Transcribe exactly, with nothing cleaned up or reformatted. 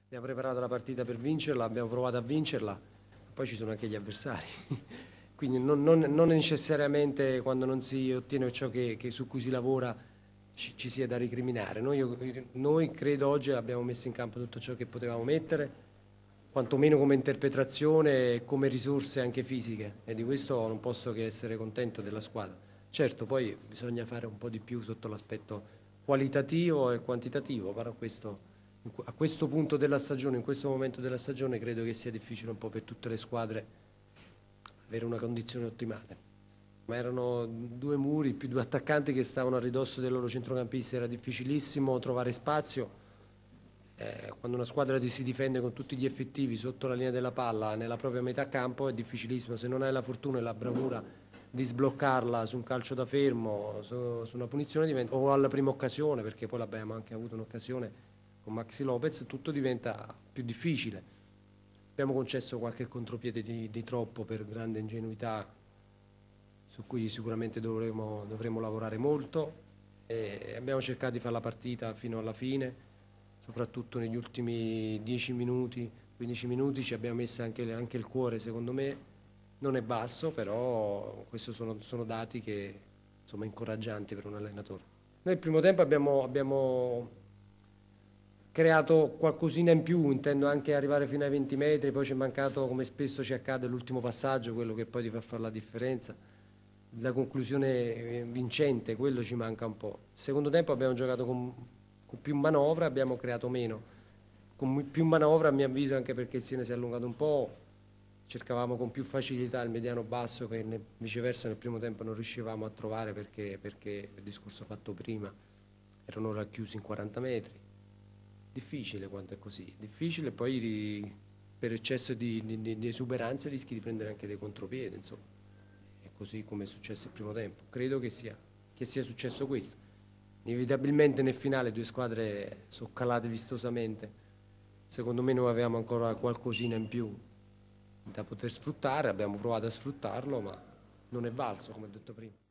abbiamo preparato la partita per vincerla, abbiamo provato a vincerla, poi ci sono anche gli avversari. Quindi non, non, non necessariamente quando non si ottiene ciò che, che su cui si lavora ci, ci sia da ricriminare. Noi, noi credo oggi abbiamo messo in campo tutto ciò che potevamo mettere, quantomeno come interpretazione e come risorse anche fisiche, e di questo non posso che essere contento della squadra. Certo, poi bisogna fare un po' di più sotto l'aspetto qualitativo e quantitativo, però questo, a questo punto della stagione, in questo momento della stagione, credo che sia difficile un po' per tutte le squadre avere una condizione ottimale. Ma erano due muri più due attaccanti che stavano a ridosso dei loro centrocampisti, era difficilissimo trovare spazio. Eh, quando una squadra ti si difende con tutti gli effettivi sotto la linea della palla nella propria metà campo è difficilissimo, se non hai la fortuna e la bravura di sbloccarla su un calcio da fermo, su, su una punizione diventa, o alla prima occasione, perché poi l'abbiamo anche avuto un'occasione con Maxi Lopez, tutto diventa più difficile. Abbiamo concesso qualche contropiede di, di troppo per grande ingenuità, su cui sicuramente dovremo, dovremo lavorare molto, e abbiamo cercato di fare la partita fino alla fine, soprattutto negli ultimi dieci minuti, quindici minuti ci abbiamo messo anche, anche il cuore, secondo me non è basso, però questi sono, sono dati che insomma incoraggianti per un allenatore. Noi il primo tempo abbiamo, abbiamo creato qualcosina in più, intendo anche arrivare fino ai venti metri, poi ci è mancato, come spesso ci accade, l'ultimo passaggio, quello che poi ti fa fare la differenza, la conclusione vincente, quello ci manca un po'. Il secondo tempo abbiamo giocato con, con più manovra, abbiamo creato meno. Con più manovra, a mio avviso, anche perché il Siena si è allungato un po', cercavamo con più facilità il mediano basso che ne, viceversa nel primo tempo non riuscivamo a trovare perché, perché il discorso fatto prima erano racchiusi in quaranta metri. Difficile quando è così, difficile, poi ri, per eccesso di, di, di esuberanza rischi di prendere anche dei contropiedi, insomma. È così come è successo il primo tempo. Credo che sia, che sia successo questo. Inevitabilmente nel finale due squadre sono calate vistosamente. Secondo me noi avevamo ancora qualcosina in più da poter sfruttare, abbiamo provato a sfruttarlo, ma non è valso, come ho detto prima.